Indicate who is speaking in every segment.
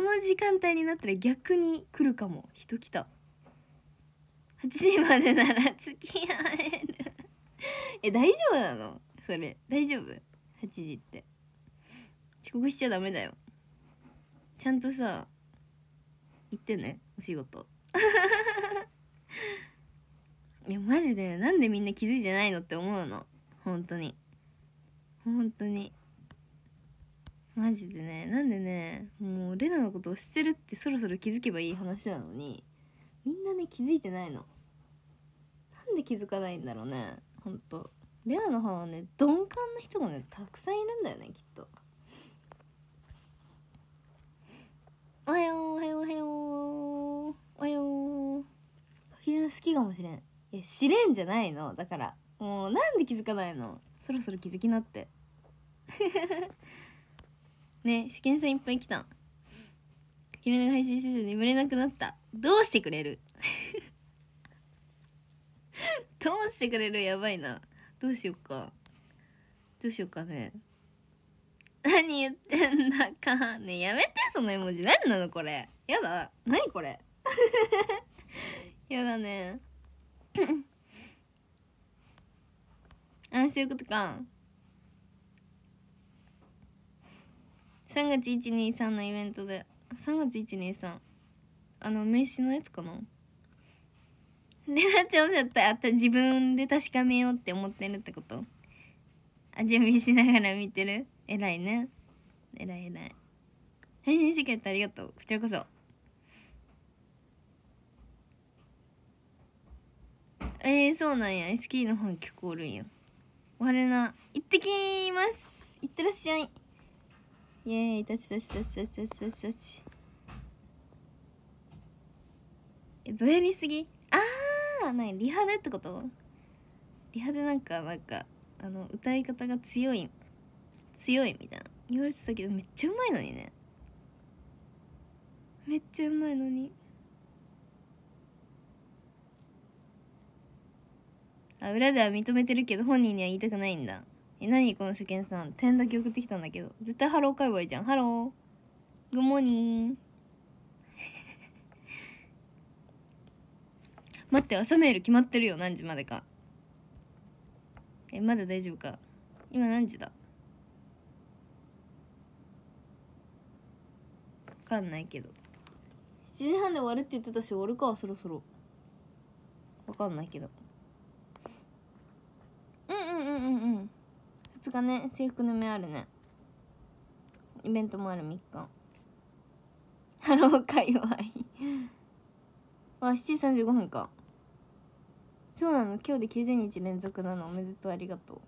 Speaker 1: この時間帯になったら逆に来るかも。人来た。8時までなら付き合える大丈夫なのそれ？大丈夫？8時って遅刻しちゃダメだよ。ちゃんとさ行ってね、お仕事いやマジでなんでみんな気づいてないのって思うの。本当にマジでね。なんでね、もうレナのことを知ってるってそろそろ気づけばいい話なのに、みんなね気づいてないの。なんで気づかないんだろうね、ほんと。 レナのファンはね鈍感な人がねたくさんいるんだよねきっと。おはようおはようおはようおはよう。かきれ好きかもしれん。いや知れんじゃないのだから。もうなんで気づかないの。そろそろ気づきなってね。試験さんいっぱい来た。かきれが配信してて眠れなくなった。どうしてくれるどうしてくれる。やばいな。どうしよっかどうしようかね。何言ってんだかね。やめてその絵文字。何なのこれ。やだ。何これやだねあ、そういうことか。3月123のイベントで。3月123名刺のやつかな。レナちゃんおっしゃった。あった。自分で確かめようって思ってるってこと。あ、準備しながら見てる。偉いね。偉い偉い。配信してくれてありがとう。こちらこそ。そうなんや。SK の方結構おるんや。終わるな。行ってきます。行ってらっしゃい。イエーイ。タチタチタチタチタチタチタチ。どやりすぎ。何リハでってこと。リハでなんか歌い方が強いみたいな言われてたけど、めっちゃうまいのにね。めっちゃうまいのに。裏では認めてるけど本人には言いたくないんだ。何この初見さん。点だけ送ってきたんだけど、絶対ハロー買えばいいじゃん。ハローグッモーニン待って、朝メール決まってるよ。何時までか。まだ大丈夫か。今何時だ。分かんないけど7時半で終わるって言ってたし、終わるかそろそろ。分かんないけど。2日ね。制服の目あるね。イベントもある3日。ハロー界隈7時35分か。そうなの。今日で90日連続なの。おめでとう。ありがと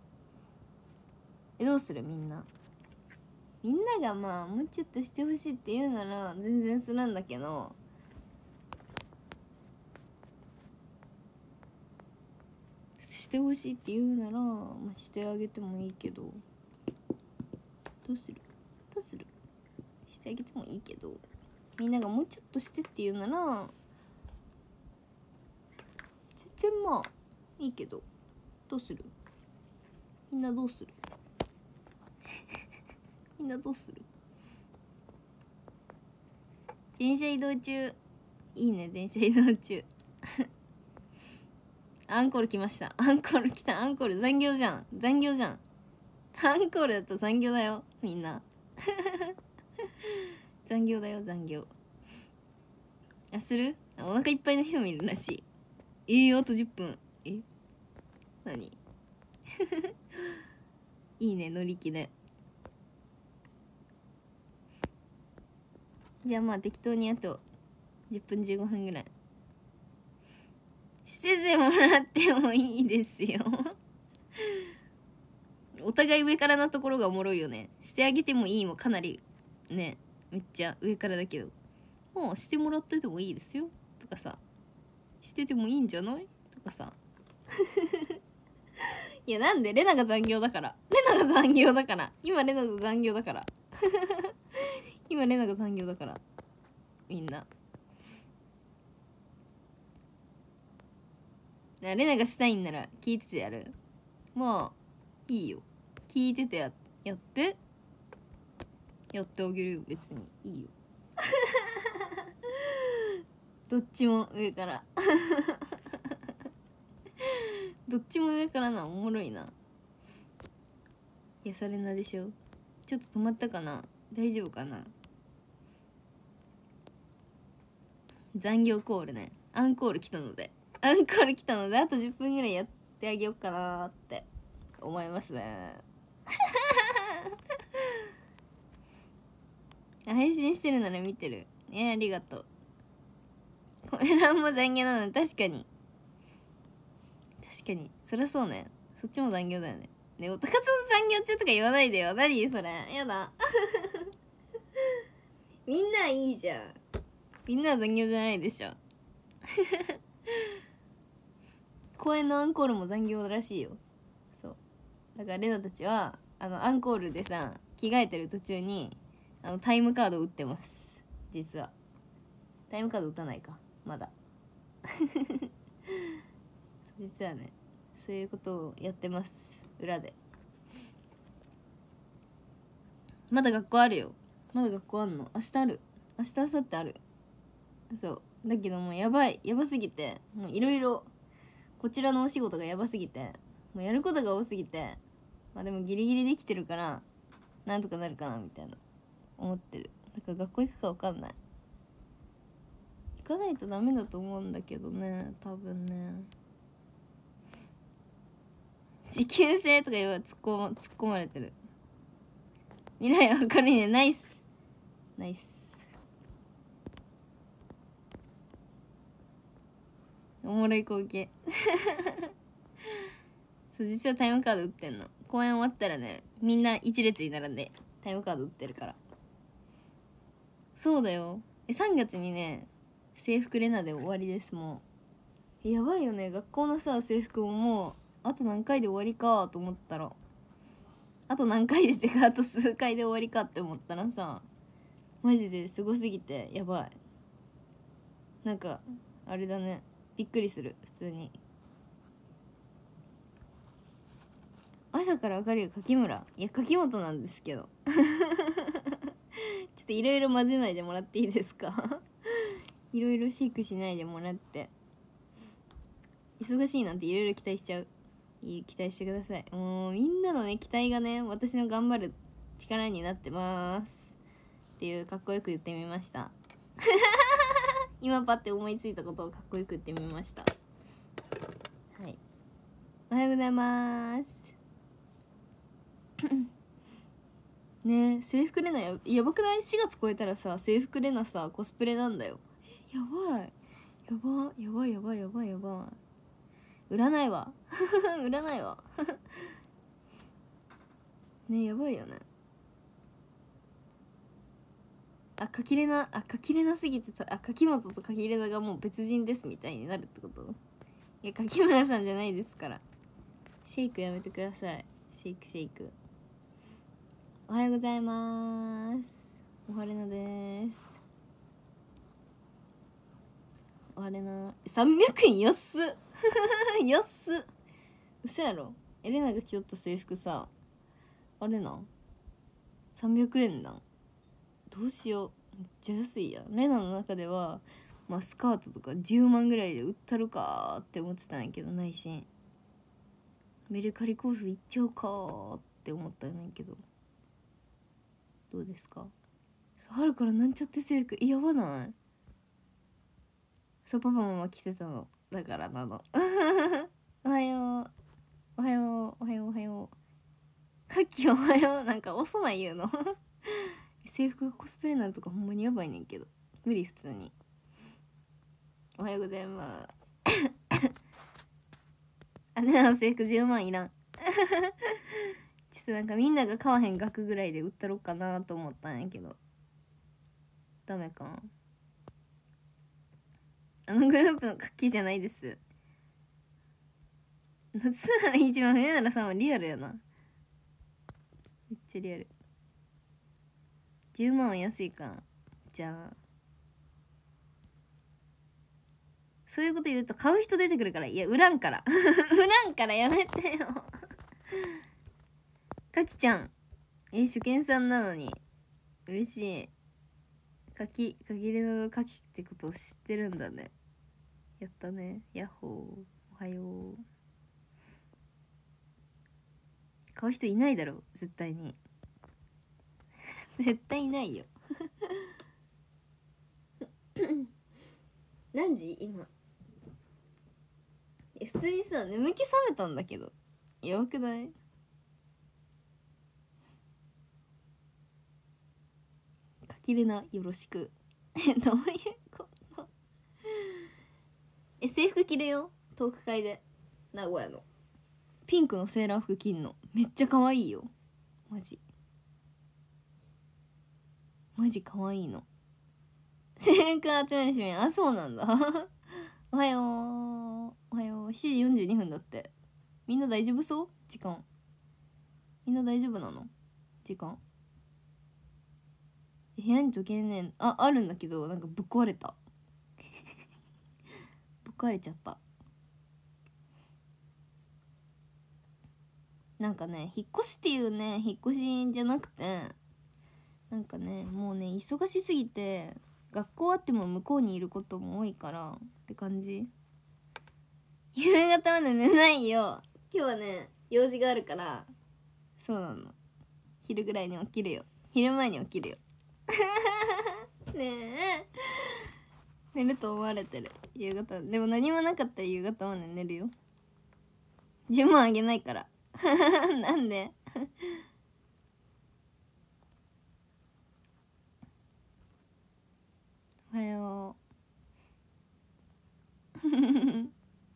Speaker 1: う。どうするみんながもうちょっとしてほしいって言うなら全然するんだけど、してほしいって言うならしてあげてもいいけど、どうするしてあげてもいいけど、みんながもうちょっとしてって言うなら全然いいけど、どうするみんなどうするみんなどうする。電車移動中。いいね。電車移動中アンコール来ました。アンコール来た。アンコール残業じゃん。アンコールだと残業だよみんな残業だよ残業。する。お腹いっぱいの人もいるらしい。あと10分。何いいね。乗り気で。じゃあ適当にあと10分15分ぐらいしててもらってもいいですよお互い上からなところがおもろいよね。してあげてもいいもかなりね、めっちゃ上からだけど、もうしてもらっててもいいですよとかさ、しててもいいんじゃないとかさいやなんで。レナが残業だから。今レナが残業だから今レナが残業だからみんな。レナがしたいんなら聞いててやる。いいよ。聞いててやってあげるよ。別にいいよどっちも上からどっちも上からな。おもろいな。いや、それなでしょ。ちょっと止まったかな。大丈夫かな。残業コールね。アンコール来たのであと10分ぐらいやってあげようかなって思いますね配信してるなら見てる。ありがとう。コメ欄も残業なの。確かにそりゃそうね。 そっちも残業だよね。ね、おたかつの残業中とか言わないでよ。何それ、やだみんないいじゃん。みんなは残業じゃないでしょ公演のアンコールも残業らしいよ。そう、だからレナたちはアンコールでさ、着替えてる途中にタイムカードを打ってます。実はタイムカード打たないかまだ実はね、そういうことをやってます、裏で。まだ学校あるよ。まだ学校あんの。明日ある。明日明後日ある。そうだけどもうやばすぎて、もういろいろこちらのお仕事がやばすぎて、もうやることが多すぎて、まあでもギリギリできてるからなんとかなるかなみたいな思ってる。だから学校行くか分かんない。行かないとダメだと思うんだけどね、多分ね。持久性とか言わ突っ込まれてる。未来は明るいね。ナイスナイス。おもろい光景そう、実はタイムカード打ってんの。公演終わったらね、みんな一列に並んでタイムカード打ってるから。そうだよ。3月にね、制服レナで終わりです。もうやばいよね。学校のさ制服ももうあと何回で終わりかと思ったら、あと何回でってかあと数回で終わりかって思ったらさ、マジですごすぎてやばい。なんかあれだね、びっくりする。普通に朝から明るいよ柿村。いや柿本なんですけどちょっといろいろ混ぜないでもらっていいですかいろいろシェイクしないでもらって。忙しいなんていろいろ期待しちゃう。期待してください。もうみんなのね期待がね、私の頑張る力になってますっていう、かっこよく言ってみました今パッて思いついたことをかっこよく言ってみました。はい、おはようございますねえ、制服レナやばくない？ 4 月超えたらさ、制服レナさコスプレなんだよ。やばい売らないわ売らないわねえ、やばいよね。柿レナすぎて柿本と柿レナがもう別人ですみたいになるってこと？いや柿村さんじゃないですから。シェイクやめてください。シェイク。おはようございます。おはれなです。おはれな。300円安っ安っ。嘘やろ。エレナが着とった制服さ、あれなん300円なん。どうしよう、めっちゃ安いやん。レナの中ではまあスカートとか10万ぐらいで売ったるかって思ってたんやけど、内心メルカリコース行っちゃうかって思ったんやけど、どうですか？春からなんちゃって制服やばない？そう、パパママ着てたのだからなのおはようおはようおはようおはよう。カッキーおはよう。なんか遅ない言うの制服がコスプレになるとかほんまにやばいねんけど、無理。普通におはようございますあれなの制服10万いらんちょっとなんかみんなが買わへん額ぐらいで売ったろっかなと思ったんやけど、ダメか。グループの活気じゃないです。夏なら1万、冬なら3万。リアルやな、めっちゃリアル。10万は安いか。じゃあそういうこと言うと買う人出てくるから。いや売らんから売らんからやめてよかきちゃん初見さんなのに嬉しい。かきれのかきってことを知ってるんだね。やったね。ヤッホー。おはよう。買う人いないだろ絶対に絶対いないよ何時今？普通にさ眠気覚めたんだけど、やばくない？かきれなよろしくどういうこと制服着るよ、トーク会で。名古屋のピンクのセーラー服着んのめっちゃ可愛いよ。マジ可愛いの。制服集めるしめん。あ、そうなんだおはよう7時42分だって。みんな大丈夫そう？時間みんな大丈夫なの？時間部屋に時計ね、あるんだけど、なんかぶっ壊れたぶっ壊れちゃった。なんかね、引っ越しっていうね、引っ越しじゃなくて、なんかね、もうね、忙しすぎて学校あっても向こうにいることも多いからって感じ。夕方まで寝ないよ。今日はね、用事があるから。そうなの。昼ぐらいに起きるよ。昼前に起きるよねえ、寝ると思われてる。夕方でも何もなかったら夕方まで寝るよ。10万あげないからなんでおはよう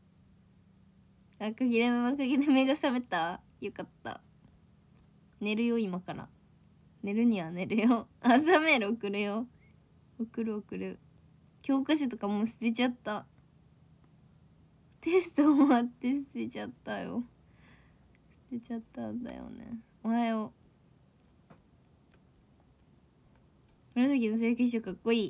Speaker 1: 赤切れのおかげで目が覚めた。よかった。寝るよ今から。寝るには寝るよ。朝メール送るよ。送る。教科書とかもう捨てちゃった。テスト終わって捨てちゃったよ。捨てちゃったんだよね。おはよう。紫の制服衣装かっこいい。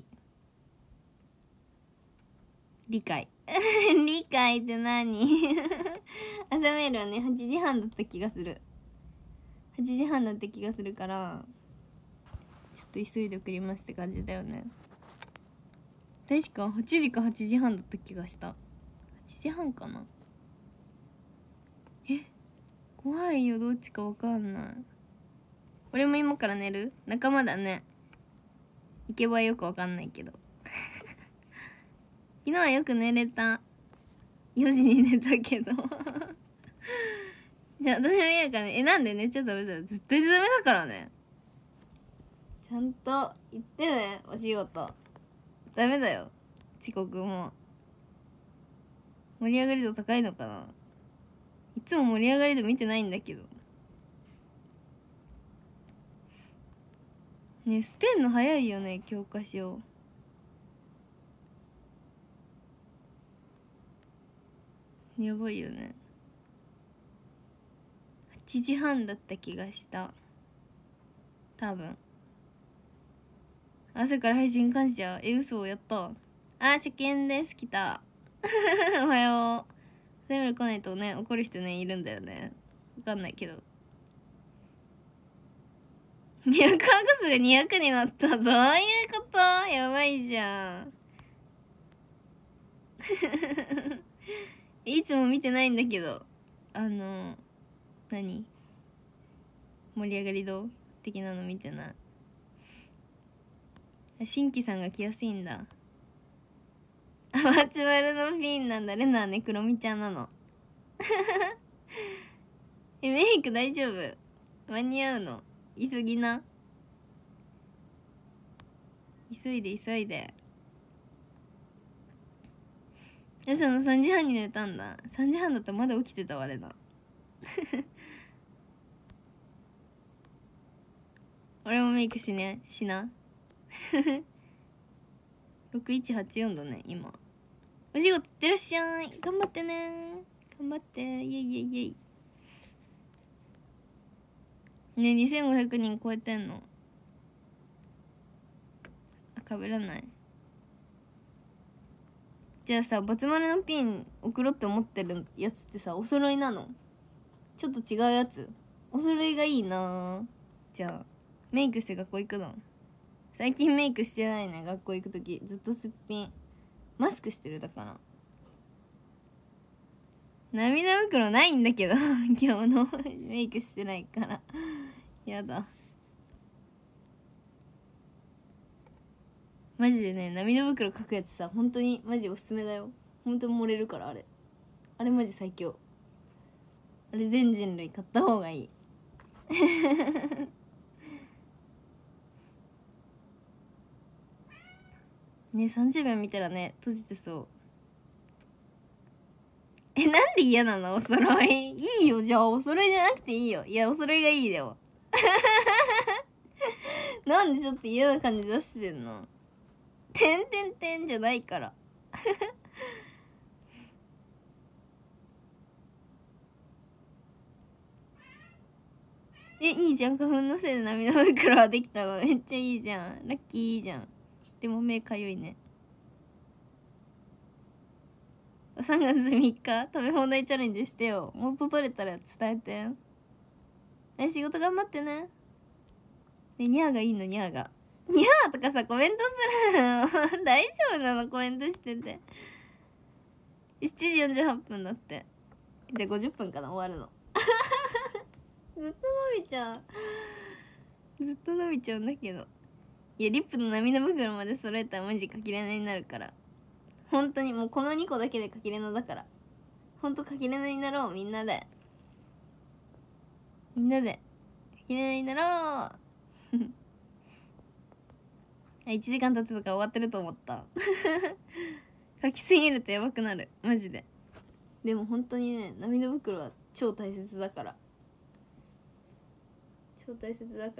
Speaker 1: 理解理解って何朝メールはね8時半だった気がする。8時半だった気がするから、ちょっと急いで送りますって感じだよね。確か8時か8時半だった気がした。8時半かな。怖いよ、どっちかわかんない。俺も今から寝る？仲間だね。行けばよくわかんないけど昨日はよく寝れた。4時に寝たけどじゃあ私も言うからね。なんで寝ちゃダメだよ。絶対ダメだからね。ちゃんと言ってね、お仕事。ダメだよ、遅刻も。盛り上がり度高いのかな。いつも盛り上がり度見てないんだけどね。捨てんの早いよね、教科書。やばいよね。8時半だった気がした、多分。朝から配信感謝。嘘、やった。初見です。来たおはよう。セミル来ないとね、怒る人ね、いるんだよね。わかんないけど。脈拍数が200になった。どういうこと？やばいじゃんいつも見てないんだけど、何？盛り上がり度的なの見てない。新規さんが来やすいんだ。松丸のピンなんだ。レナはね、クロミちゃんなのメイク大丈夫？間に合うの？急ぎな。急いで。朝の3時半に寝たんだ。3時半だったらまだ起きてたわ、れな俺もメイクしな6184だね今。お仕事いってらっしゃい。頑張ってね。頑張って。イエイイエイイエイ。ね、2500人超えてんの。かぶらない。じゃあさ、バツ丸のピン送ろうって思ってるやつってさ、お揃いなの？ちょっと違うやつ？お揃いがいいな。じゃあメイクして学校行くの？最近メイクしてないね。学校行くときずっとすっぴん。マスクしてるだから。涙袋ないんだけど今日のメイクしてないからやだ。マジでね、涙袋描くやつさ、本当にマジおすすめだよ。本当に漏れるから。あれマジ最強。あれ全人類買った方がいいね、30秒見たらね、閉じてそう。 なんで嫌なのお揃い。いいよ、じゃあお揃いじゃなくていいよ。いや、お揃いがいいよ。なんでちょっと嫌な感じ出してんの。てんてんてんじゃないから。いいじゃん。花粉のせいで涙袋はできたの。めっちゃいいじゃん。ラッキーいいじゃん。でも目かゆいね。3月3日食べ放題チャレンジしてよ。元取れたら伝えて。仕事頑張ってね。で、ニャーがいいの、ニャーが。ニャーとかさ、コメントするの大丈夫なのコメントしてて。7時48分だって。じゃあ50分かな、終わるの。ずっと伸びちゃう。ずっと伸びちゃうんだけど。いや、リップの涙袋まで揃えたらマジかきれないになるから。本当にもうこの2個だけでかきれなだから。ほんとかきれなになろう、みんなで。みんなで。かきれなになろう。1時間経ってたから終わってると思った。書きすぎるとやばくなる。マジで。でも本当にね、涙袋は超大切だから。超大切だから。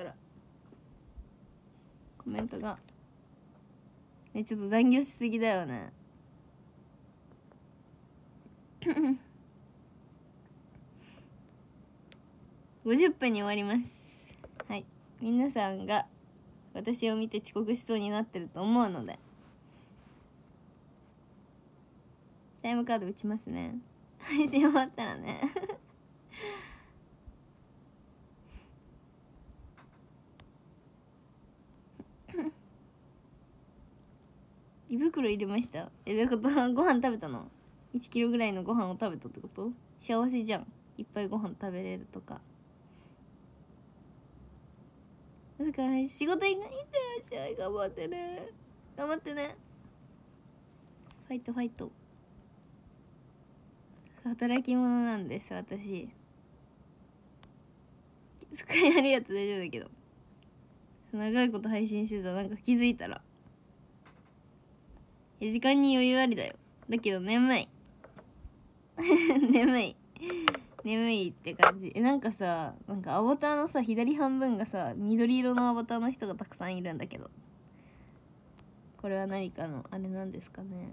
Speaker 1: コメントが。ちょっと残業しすぎだよね。50分に終わります。はい。皆さんが私を見て遅刻しそうになってると思うので。タイムカード打ちますね。配信終わったらね。胃袋入れました。どういうこと？ご飯食べたの？ 1 キロぐらいのご飯を食べたってこと？幸せじゃん。いっぱいご飯食べれるとか。だから仕事行ってらっしゃい。頑張ってね。頑張ってね。ファイトファイト。働き者なんです、私。気遣いありがとう、大丈夫だけど。長いこと配信してたらなんか気づいたら。時間に余裕ありだよ。だけど眠い。眠い。眠いって感じ。なんかさ、なんかアバターのさ、左半分がさ、緑色のアバターの人がたくさんいるんだけど。これは何かの、あれなんですかね。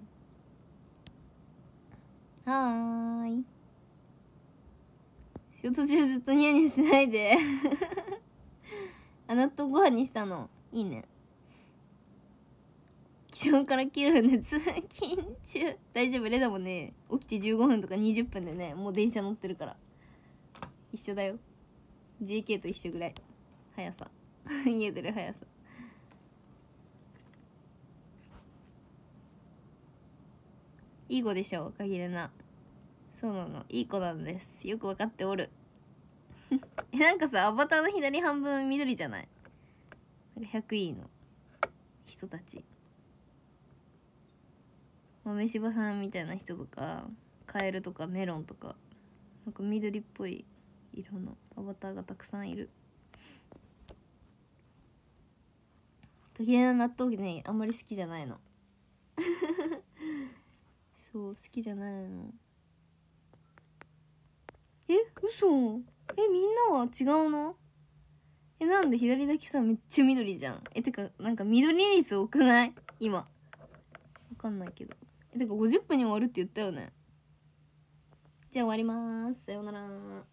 Speaker 1: はーい。仕事中ずっとニヤニヤしないで。納豆ご飯にしたの。いいね。起床から9分で通勤中。大丈夫、レナもね、起きて15分とか20分でね、もう電車乗ってるから。一緒だよ。JK と一緒ぐらい。速さ。家出る速さ。いい子でしょ、かぎれな。そうなの。いい子なんです。よくわかっておる。なんかさ、アバターの左半分緑じゃない？なんか100いいの人たち。豆柴さんみたいな人とか、カエルとかメロンとか、なんか緑っぽい色のアバターがたくさんいる。かきれな納豆ね、あんまり好きじゃないの。そう、好きじゃないの。嘘？みんなは違うの？なんで左だけさ、めっちゃ緑じゃん。てか、なんか緑率多くない？今。わかんないけど。てか50分に終わるって言ったよね。じゃあ終わりまーす。さようなら。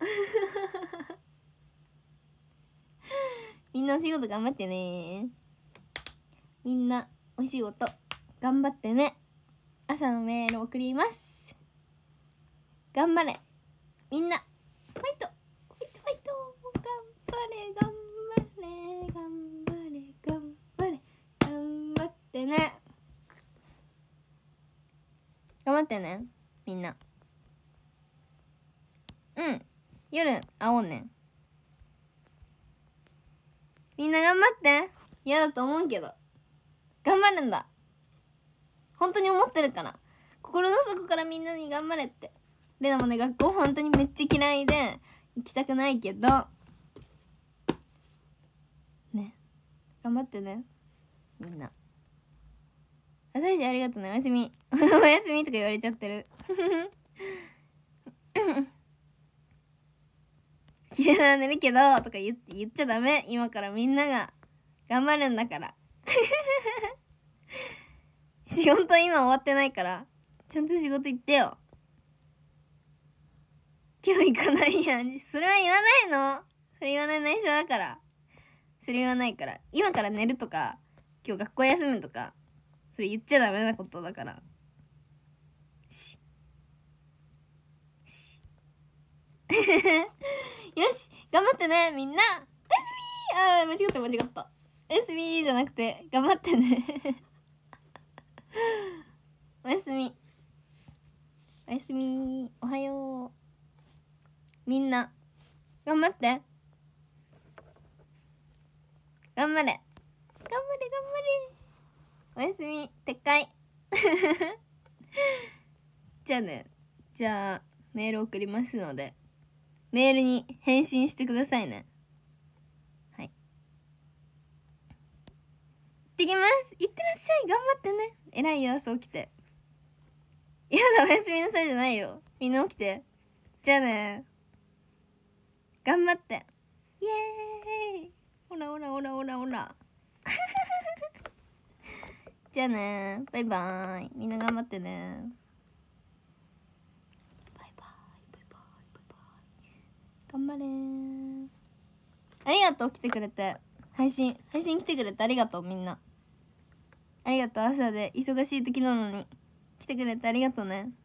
Speaker 1: みんなお仕事頑張ってね。みんなお仕事頑張ってね。朝のメール送ります。頑張れ。みんな、ファイトファイトファイト。頑張れ、頑張れ、頑張れ、頑張れ。頑張ってね。頑張ってね。みんな。夜、会おうね。みんな頑張って。嫌だと思うけど。頑張るんだ。本当に思ってるから。心の底からみんなに頑張れって。レナもね、学校本当にめっちゃ嫌いで、行きたくないけど。ね。頑張ってね。みんな。朝日ありがとうね。おやすみ。おやすみとか言われちゃってる。 綺麗なら寝るけどとか言っちゃダメ。今からみんなが頑張るんだから仕事今終わってないからちゃんと仕事行ってよ。今日行かないやん。それは言わないの。それ言わない内緒だから。それ言わないから。今から寝るとか今日学校休むとかそれ言っちゃダメなことだから。しよし頑張ってねみんな。おやすみ。間違ったおやすみじゃなくて頑張ってねおやすみおやすみ。おはよう。みんな頑張って頑張れおやすみ撤回じゃあね。じゃあメール送りますのでメールに返信してくださいね。はい、行ってきます。行ってらっしゃい。頑張ってね。偉いよ朝起きて。やだおやすみなさいじゃないよ。みんな起きて。じゃあね。頑張って。イエーイ。ほらじゃあね。バイバーイ。みんな頑張ってね。バイバイ。頑張れー。ありがとう来てくれて。配信来てくれてありがとうみんな。ありがとう。朝で忙しい時なのに来てくれてありがとうね。